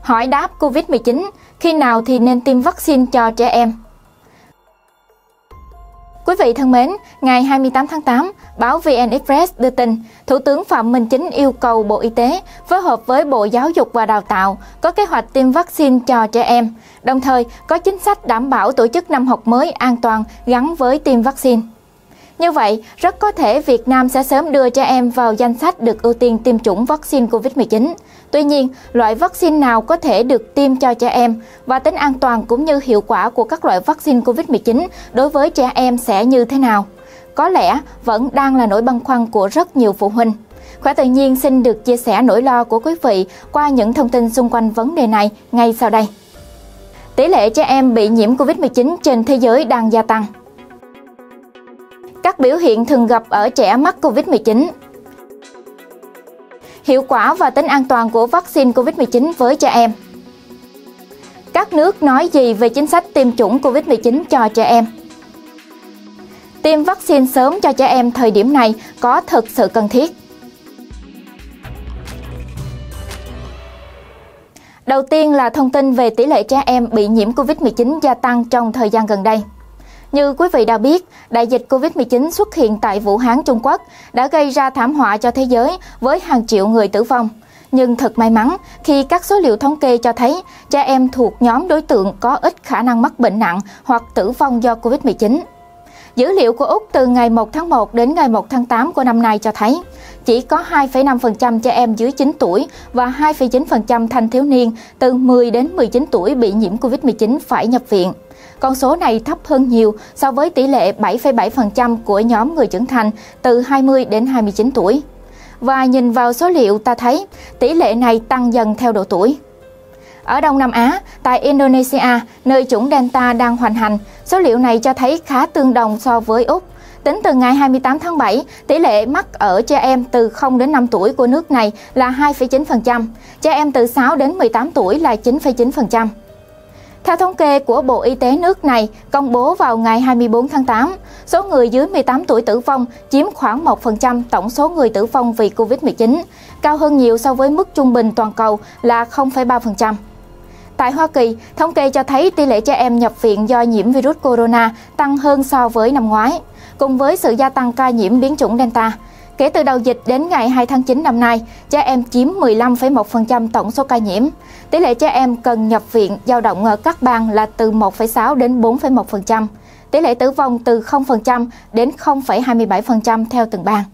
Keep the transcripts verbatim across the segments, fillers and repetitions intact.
Hỏi đáp Covid mười chín, khi nào thì nên tiêm vaccine cho trẻ em? Quý vị thân mến, ngày hai mươi tám tháng tám, báo vê en Express đưa tin, Thủ tướng Phạm Minh Chính yêu cầu Bộ Y tế phối hợp với Bộ Giáo dục và Đào tạo có kế hoạch tiêm vaccine cho trẻ em, đồng thời có chính sách đảm bảo tổ chức năm học mới an toàn gắn với tiêm vaccine. Như vậy, rất có thể Việt Nam sẽ sớm đưa trẻ em vào danh sách được ưu tiên tiêm chủng vaccine Covid mười chín. Tuy nhiên, loại vaccine nào có thể được tiêm cho trẻ em và tính an toàn cũng như hiệu quả của các loại vaccine Covid mười chín đối với trẻ em sẽ như thế nào? Có lẽ vẫn đang là nỗi băn khoăn của rất nhiều phụ huynh. Khỏe Tự Nhiên xin được chia sẻ nỗi lo của quý vị qua những thông tin xung quanh vấn đề này ngay sau đây. Tỷ lệ trẻ em bị nhiễm Covid mười chín trên thế giới đang gia tăng. Các biểu hiện thường gặp ở trẻ mắc Covid mười chín. Hiệu quả và tính an toàn của vaccine Covid mười chín với trẻ em. Các nước nói gì về chính sách tiêm chủng Covid mười chín cho trẻ em? Tiêm vaccine sớm cho trẻ em thời điểm này có thực sự cần thiết? Đầu tiên là thông tin về tỷ lệ trẻ em bị nhiễm Covid mười chín gia tăng trong thời gian gần đây. Như quý vị đã biết, đại dịch Covid mười chín xuất hiện tại Vũ Hán, Trung Quốc đã gây ra thảm họa cho thế giới với hàng triệu người tử vong. Nhưng thật may mắn khi các số liệu thống kê cho thấy trẻ em thuộc nhóm đối tượng có ít khả năng mắc bệnh nặng hoặc tử vong do Covid mười chín. Dữ liệu của Úc từ ngày một tháng một đến ngày một tháng tám của năm nay cho thấy chỉ có hai phẩy năm phần trăm trẻ em dưới chín tuổi và hai phẩy chín phần trăm thanh thiếu niên từ mười đến mười chín tuổi bị nhiễm Covid mười chín phải nhập viện. Con số này thấp hơn nhiều so với tỷ lệ bảy phẩy bảy phần trăm của nhóm người trưởng thành từ hai mươi đến hai mươi chín tuổi. Và nhìn vào số liệu ta thấy tỷ lệ này tăng dần theo độ tuổi. Ở Đông Nam Á, tại Indonesia, nơi chủng Delta đang hoành hành, số liệu này cho thấy khá tương đồng so với Úc. Tính từ ngày hai mươi tám tháng bảy, tỷ lệ mắc ở trẻ em từ không đến năm tuổi của nước này là hai phẩy chín phần trăm, trẻ em từ sáu đến mười tám tuổi là chín phẩy chín phần trăm. Theo thống kê của Bộ Y tế nước này công bố vào ngày hai mươi tư tháng tám, số người dưới mười tám tuổi tử vong chiếm khoảng một phần trăm tổng số người tử vong vì Covid mười chín, cao hơn nhiều so với mức trung bình toàn cầu là không phẩy ba phần trăm. Tại Hoa Kỳ, thống kê cho thấy tỷ lệ trẻ em nhập viện do nhiễm virus corona tăng hơn so với năm ngoái, cùng với sự gia tăng ca nhiễm biến chủng Delta. Kể từ đầu dịch đến ngày hai tháng chín năm nay, trẻ em chiếm mười lăm phẩy một phần trăm tổng số ca nhiễm. Tỷ lệ trẻ em cần nhập viện dao động ở các bang là từ một phẩy sáu đến bốn phẩy một phần trăm. Tỷ lệ tử vong từ không phần trăm đến không phẩy hai mươi bảy phần trăm theo từng bang.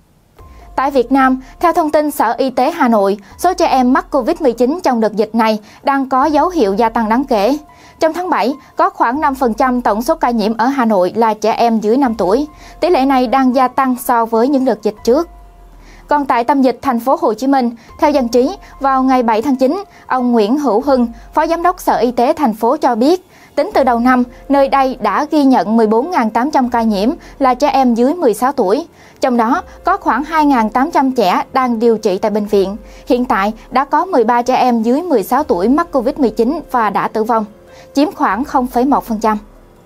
Tại Việt Nam, theo thông tin Sở Y tế Hà Nội, số trẻ em mắc Covid mười chín trong đợt dịch này đang có dấu hiệu gia tăng đáng kể. Trong tháng bảy, có khoảng năm phần trăm tổng số ca nhiễm ở Hà Nội là trẻ em dưới năm tuổi. Tỷ lệ này đang gia tăng so với những đợt dịch trước. Còn tại tâm dịch thành phố Hồ Chí Minh, theo Dân trí, vào ngày bảy tháng chín, ông Nguyễn Hữu Hưng, Phó Giám đốc Sở Y tế thành phố cho biết, tính từ đầu năm, nơi đây đã ghi nhận mười bốn nghìn tám trăm ca nhiễm là trẻ em dưới mười sáu tuổi. Trong đó, có khoảng hai nghìn tám trăm trẻ đang điều trị tại bệnh viện. Hiện tại, đã có mười ba trẻ em dưới mười sáu tuổi mắc Covid mười chín và đã tử vong, chiếm khoảng không phẩy một phần trăm.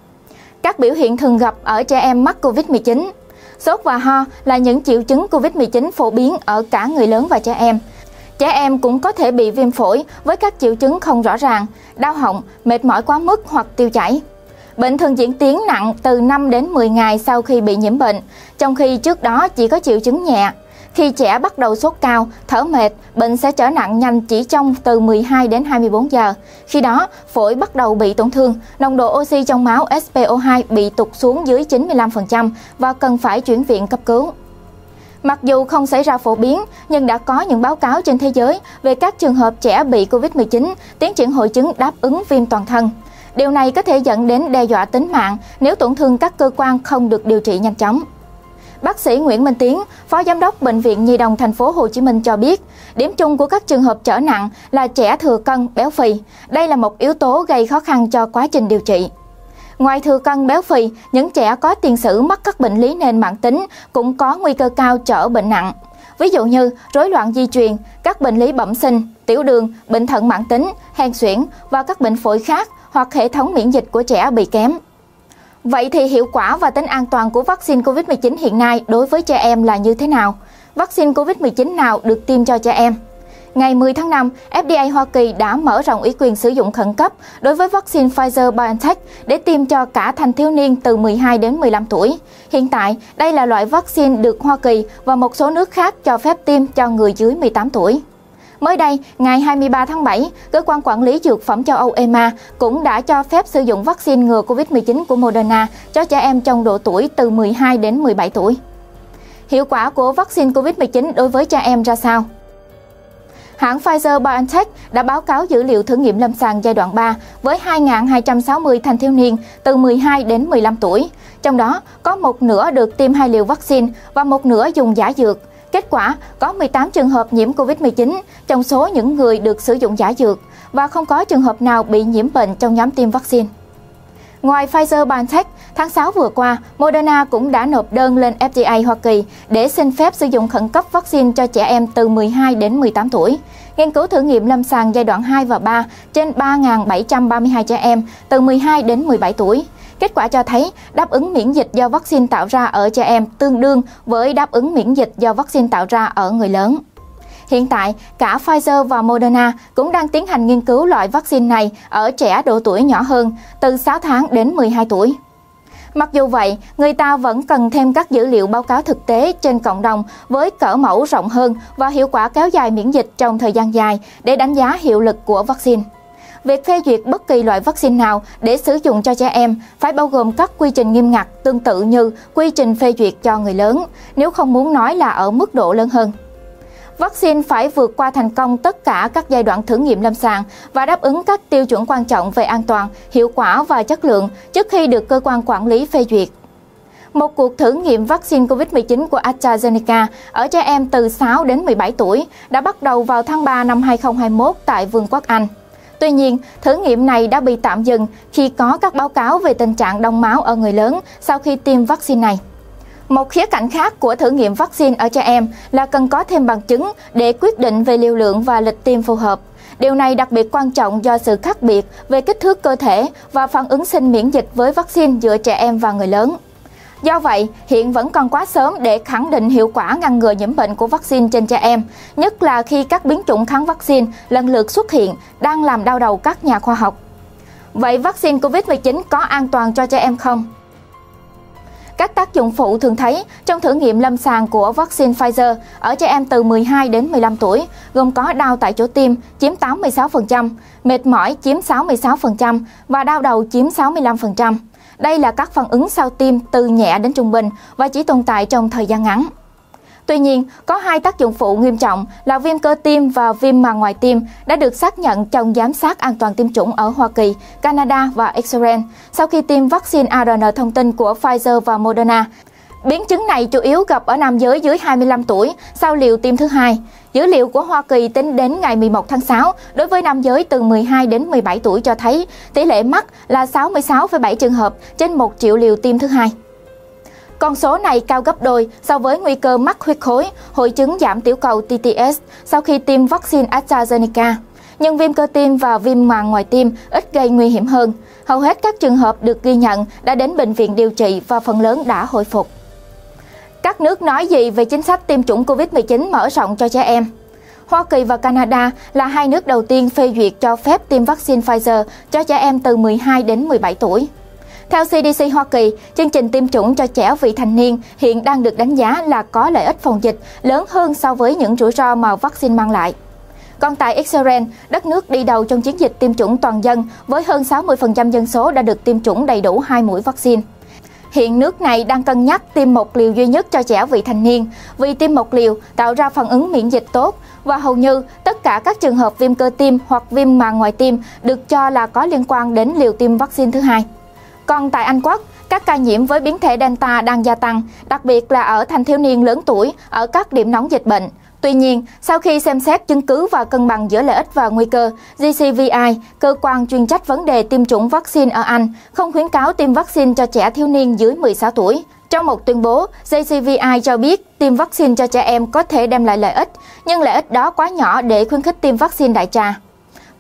Các biểu hiện thường gặp ở trẻ em mắc Covid mười chín. Sốt và ho là những triệu chứng Covid mười chín phổ biến ở cả người lớn và trẻ em. Trẻ em cũng có thể bị viêm phổi với các triệu chứng không rõ ràng, đau họng, mệt mỏi quá mức hoặc tiêu chảy. Bệnh thường diễn tiến nặng từ năm đến mười ngày sau khi bị nhiễm bệnh, trong khi trước đó chỉ có triệu chứng nhẹ. Khi trẻ bắt đầu sốt cao, thở mệt, bệnh sẽ trở nặng nhanh chỉ trong từ mười hai đến hai mươi bốn giờ. Khi đó, phổi bắt đầu bị tổn thương, nồng độ oxy trong máu ét pê o hai bị tụt xuống dưới chín mươi lăm phần trăm và cần phải chuyển viện cấp cứu. Mặc dù không xảy ra phổ biến, nhưng đã có những báo cáo trên thế giới về các trường hợp trẻ bị Covid mười chín tiến triển hội chứng đáp ứng viêm toàn thân. Điều này có thể dẫn đến đe dọa tính mạng nếu tổn thương các cơ quan không được điều trị nhanh chóng. Bác sĩ Nguyễn Minh Tiến, Phó Giám đốc Bệnh viện Nhi đồng thành phố Hồ Chí Minh cho biết, điểm chung của các trường hợp trở nặng là trẻ thừa cân, béo phì. Đây là một yếu tố gây khó khăn cho quá trình điều trị. Ngoài thừa cân béo phì, những trẻ có tiền sử mắc các bệnh lý nền mãn tính cũng có nguy cơ cao trở bệnh nặng. Ví dụ như rối loạn di truyền, các bệnh lý bẩm sinh, tiểu đường, bệnh thận mãn tính, hen suyễn và các bệnh phổi khác hoặc hệ thống miễn dịch của trẻ bị kém. Vậy thì hiệu quả và tính an toàn của vaccine Covid mười chín hiện nay đối với trẻ em là như thế nào? Vaccine Covid mười chín nào được tiêm cho trẻ em? Ngày mười tháng năm, F D A Hoa Kỳ đã mở rộng ủy quyền sử dụng khẩn cấp đối với vaccine Pfizer-BioNTech để tiêm cho cả thanh thiếu niên từ mười hai đến mười lăm tuổi. Hiện tại, đây là loại vaccine được Hoa Kỳ và một số nước khác cho phép tiêm cho người dưới mười tám tuổi. Mới đây, ngày hai mươi ba tháng bảy, Cơ quan Quản lý Dược phẩm châu Âu E M A cũng đã cho phép sử dụng vaccine ngừa Covid mười chín của Moderna cho trẻ em trong độ tuổi từ mười hai đến mười bảy tuổi. Hiệu quả của vaccine Covid mười chín đối với trẻ em ra sao? Hãng Pfizer-BioNTech đã báo cáo dữ liệu thử nghiệm lâm sàng giai đoạn ba với hai nghìn hai trăm sáu mươi thanh thiếu niên từ mười hai đến mười lăm tuổi. Trong đó, có một nửa được tiêm hai liều vaccine và một nửa dùng giả dược. Kết quả, có mười tám trường hợp nhiễm Covid mười chín trong số những người được sử dụng giả dược và không có trường hợp nào bị nhiễm bệnh trong nhóm tiêm vaccine. Ngoài Pfizer-BioNTech, tháng sáu vừa qua, Moderna cũng đã nộp đơn lên F D A Hoa Kỳ để xin phép sử dụng khẩn cấp vaccine cho trẻ em từ mười hai đến mười tám tuổi. Nghiên cứu thử nghiệm lâm sàng giai đoạn hai và ba trên ba nghìn bảy trăm ba mươi hai trẻ em từ mười hai đến mười bảy tuổi. Kết quả cho thấy đáp ứng miễn dịch do vaccine tạo ra ở trẻ em tương đương với đáp ứng miễn dịch do vaccine tạo ra ở người lớn. Hiện tại, cả Pfizer và Moderna cũng đang tiến hành nghiên cứu loại vaccine này ở trẻ độ tuổi nhỏ hơn, từ sáu tháng đến mười hai tuổi. Mặc dù vậy, người ta vẫn cần thêm các dữ liệu báo cáo thực tế trên cộng đồng với cỡ mẫu rộng hơn và hiệu quả kéo dài miễn dịch trong thời gian dài để đánh giá hiệu lực của vaccine. Việc phê duyệt bất kỳ loại vaccine nào để sử dụng cho trẻ em phải bao gồm các quy trình nghiêm ngặt tương tự như quy trình phê duyệt cho người lớn, nếu không muốn nói là ở mức độ lớn hơn. Vaccine phải vượt qua thành công tất cả các giai đoạn thử nghiệm lâm sàng và đáp ứng các tiêu chuẩn quan trọng về an toàn, hiệu quả và chất lượng trước khi được cơ quan quản lý phê duyệt. Một cuộc thử nghiệm vaccine Covid mười chín của AstraZeneca ở trẻ em từ sáu đến mười bảy tuổi đã bắt đầu vào tháng ba năm hai nghìn không trăm hai mươi mốt tại Vương quốc Anh. Tuy nhiên, thử nghiệm này đã bị tạm dừng khi có các báo cáo về tình trạng đông máu ở người lớn sau khi tiêm vaccine này. Một khía cạnh khác của thử nghiệm vaccine ở trẻ em là cần có thêm bằng chứng để quyết định về liều lượng và lịch tiêm phù hợp. Điều này đặc biệt quan trọng do sự khác biệt về kích thước cơ thể và phản ứng sinh miễn dịch với vaccine giữa trẻ em và người lớn. Do vậy, hiện vẫn còn quá sớm để khẳng định hiệu quả ngăn ngừa nhiễm bệnh của vaccine trên trẻ em, nhất là khi các biến chủng kháng vaccine lần lượt xuất hiện đang làm đau đầu các nhà khoa học. Vậy vaccine Covid mười chín có an toàn cho trẻ em không? Các tác dụng phụ thường thấy trong thử nghiệm lâm sàng của vaccine Pfizer ở trẻ em từ mười hai đến mười lăm tuổi gồm có đau tại chỗ tiêm chiếm tám mươi sáu phần trăm, mệt mỏi chiếm sáu mươi sáu phần trăm và đau đầu chiếm sáu mươi lăm phần trăm. Đây là các phản ứng sau tiêm từ nhẹ đến trung bình và chỉ tồn tại trong thời gian ngắn. Tuy nhiên, có hai tác dụng phụ nghiêm trọng là viêm cơ tim và viêm màng ngoài tim đã được xác nhận trong giám sát an toàn tiêm chủng ở Hoa Kỳ, Canada và Israel sau khi tiêm vaccine a rờ en thông tin của Pfizer và Moderna. Biến chứng này chủ yếu gặp ở nam giới dưới hai mươi lăm tuổi sau liều tiêm thứ hai. Dữ liệu của Hoa Kỳ tính đến ngày mười một tháng sáu đối với nam giới từ mười hai đến mười bảy tuổi cho thấy tỷ lệ mắc là sáu mươi sáu phẩy bảy trường hợp trên một triệu liều tiêm thứ hai. Con số này cao gấp đôi so với nguy cơ mắc huyết khối, hội chứng giảm tiểu cầu T T S sau khi tiêm vaccine AstraZeneca. Nhưng viêm cơ tim và viêm màng ngoài tim ít gây nguy hiểm hơn. Hầu hết các trường hợp được ghi nhận đã đến bệnh viện điều trị và phần lớn đã hồi phục. Các nước nói gì về chính sách tiêm chủng Covid mười chín mở rộng cho trẻ em? Hoa Kỳ và Canada là hai nước đầu tiên phê duyệt cho phép tiêm vaccine Pfizer cho trẻ em từ mười hai đến mười bảy tuổi. Theo C D C Hoa Kỳ, chương trình tiêm chủng cho trẻ vị thành niên hiện đang được đánh giá là có lợi ích phòng dịch lớn hơn so với những rủi ro mà vaccine mang lại. Còn tại Israel, đất nước đi đầu trong chiến dịch tiêm chủng toàn dân với hơn sáu mươi phần trăm dân số đã được tiêm chủng đầy đủ hai mũi vaccine. Hiện nước này đang cân nhắc tiêm một liều duy nhất cho trẻ vị thành niên vì tiêm một liều tạo ra phản ứng miễn dịch tốt và hầu như tất cả các trường hợp viêm cơ tim hoặc viêm màng ngoài tim được cho là có liên quan đến liều tiêm vaccine thứ hai. Còn tại Anh Quốc, các ca nhiễm với biến thể Delta đang gia tăng, đặc biệt là ở thanh thiếu niên lớn tuổi ở các điểm nóng dịch bệnh. Tuy nhiên, sau khi xem xét chứng cứ và cân bằng giữa lợi ích và nguy cơ, G C V I, cơ quan chuyên trách vấn đề tiêm chủng vaccine ở Anh, không khuyến cáo tiêm vaccine cho trẻ thiếu niên dưới mười sáu tuổi. Trong một tuyên bố, G C V I cho biết tiêm vaccine cho trẻ em có thể đem lại lợi ích, nhưng lợi ích đó quá nhỏ để khuyến khích tiêm vaccine đại trà.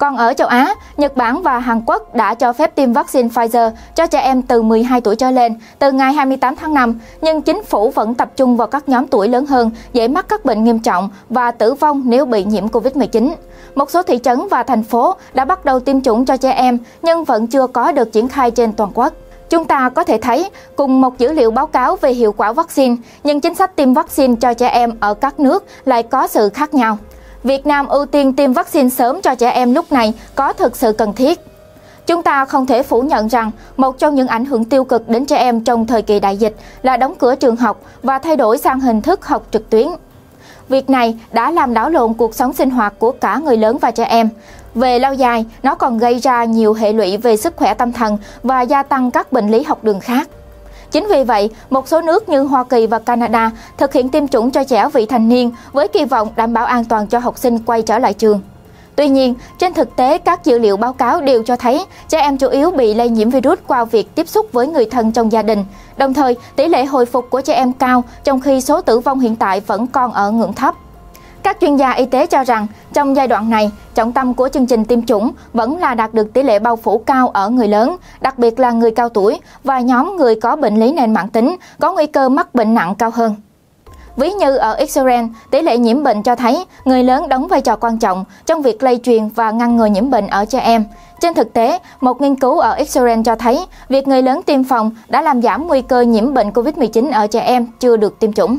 Còn ở châu Á, Nhật Bản và Hàn Quốc đã cho phép tiêm vaccine Pfizer cho trẻ em từ mười hai tuổi trở lên từ ngày hai mươi tám tháng năm, nhưng chính phủ vẫn tập trung vào các nhóm tuổi lớn hơn dễ mắc các bệnh nghiêm trọng và tử vong nếu bị nhiễm Covid mười chín. Một số thị trấn và thành phố đã bắt đầu tiêm chủng cho trẻ em nhưng vẫn chưa có được triển khai trên toàn quốc. Chúng ta có thể thấy, cùng một dữ liệu báo cáo về hiệu quả vaccine, nhưng chính sách tiêm vaccine cho trẻ em ở các nước lại có sự khác nhau. Việt Nam ưu tiên tiêm vaccine sớm cho trẻ em lúc này có thực sự cần thiết. Chúng ta không thể phủ nhận rằng một trong những ảnh hưởng tiêu cực đến trẻ em trong thời kỳ đại dịch là đóng cửa trường học và thay đổi sang hình thức học trực tuyến. Việc này đã làm đảo lộn cuộc sống sinh hoạt của cả người lớn và trẻ em. Về lâu dài, nó còn gây ra nhiều hệ lụy về sức khỏe tâm thần và gia tăng các bệnh lý học đường khác. Chính vì vậy, một số nước như Hoa Kỳ và Canada thực hiện tiêm chủng cho trẻ vị thành niên với kỳ vọng đảm bảo an toàn cho học sinh quay trở lại trường. Tuy nhiên, trên thực tế, các dữ liệu báo cáo đều cho thấy trẻ em chủ yếu bị lây nhiễm virus qua việc tiếp xúc với người thân trong gia đình. Đồng thời, tỷ lệ hồi phục của trẻ em cao, trong khi số tử vong hiện tại vẫn còn ở ngưỡng thấp. Các chuyên gia y tế cho rằng, trong giai đoạn này, trọng tâm của chương trình tiêm chủng vẫn là đạt được tỷ lệ bao phủ cao ở người lớn, đặc biệt là người cao tuổi và nhóm người có bệnh lý nền mãn tính, có nguy cơ mắc bệnh nặng cao hơn. Ví như ở Israel, tỷ lệ nhiễm bệnh cho thấy người lớn đóng vai trò quan trọng trong việc lây truyền và ngăn ngừa nhiễm bệnh ở trẻ em. Trên thực tế, một nghiên cứu ở Israel cho thấy việc người lớn tiêm phòng đã làm giảm nguy cơ nhiễm bệnh Covid mười chín ở trẻ em chưa được tiêm chủng.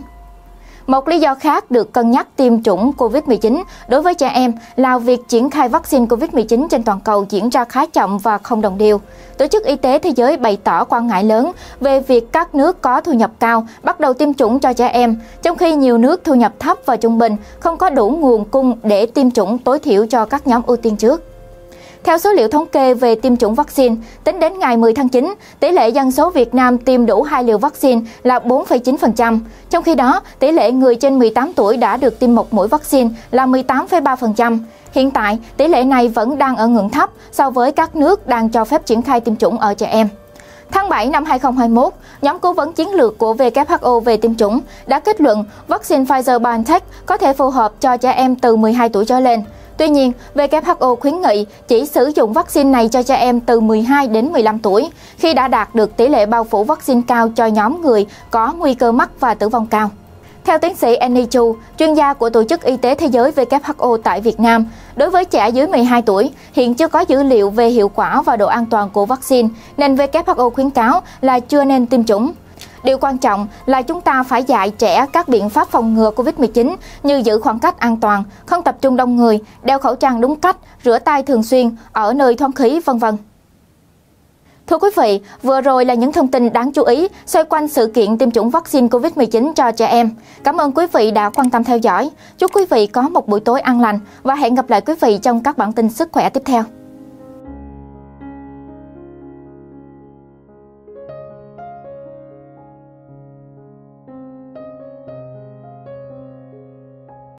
Một lý do khác được cân nhắc tiêm chủng Covid mười chín đối với trẻ em là việc triển khai vaccine Covid mười chín trên toàn cầu diễn ra khá chậm và không đồng đều. Tổ chức Y tế Thế giới bày tỏ quan ngại lớn về việc các nước có thu nhập cao bắt đầu tiêm chủng cho trẻ em, trong khi nhiều nước thu nhập thấp và trung bình không có đủ nguồn cung để tiêm chủng tối thiểu cho các nhóm ưu tiên trước. Theo số liệu thống kê về tiêm chủng vaccine, tính đến ngày mười tháng chín, tỷ lệ dân số Việt Nam tiêm đủ hai liều vaccine là bốn phẩy chín phần trăm. Trong khi đó, tỷ lệ người trên mười tám tuổi đã được tiêm một mũi vaccine là mười tám phẩy ba phần trăm. Hiện tại, tỷ lệ này vẫn đang ở ngưỡng thấp so với các nước đang cho phép triển khai tiêm chủng ở trẻ em. Tháng bảy năm hai nghìn không trăm hai mươi mốt, nhóm cố vấn chiến lược của W H O về tiêm chủng đã kết luận vaccine Pfizer-BioNTech có thể phù hợp cho trẻ em từ mười hai tuổi trở lên. Tuy nhiên, W H O khuyến nghị chỉ sử dụng vaccine này cho trẻ em từ mười hai đến mười lăm tuổi, khi đã đạt được tỷ lệ bao phủ vaccine cao cho nhóm người có nguy cơ mắc và tử vong cao. Theo tiến sĩ Annie Chu, chuyên gia của Tổ chức Y tế Thế giới W H O tại Việt Nam, đối với trẻ dưới mười hai tuổi, hiện chưa có dữ liệu về hiệu quả và độ an toàn của vaccine, nên W H O khuyến cáo là chưa nên tiêm chủng. Điều quan trọng là chúng ta phải dạy trẻ các biện pháp phòng ngừa Covid mười chín như giữ khoảng cách an toàn, không tập trung đông người, đeo khẩu trang đúng cách, rửa tay thường xuyên, ở nơi thoáng khí, vân vân. Thưa quý vị, vừa rồi là những thông tin đáng chú ý xoay quanh sự kiện tiêm chủng vaccine Covid mười chín cho trẻ em. Cảm ơn quý vị đã quan tâm theo dõi. Chúc quý vị có một buổi tối an lành và hẹn gặp lại quý vị trong các bản tin sức khỏe tiếp theo.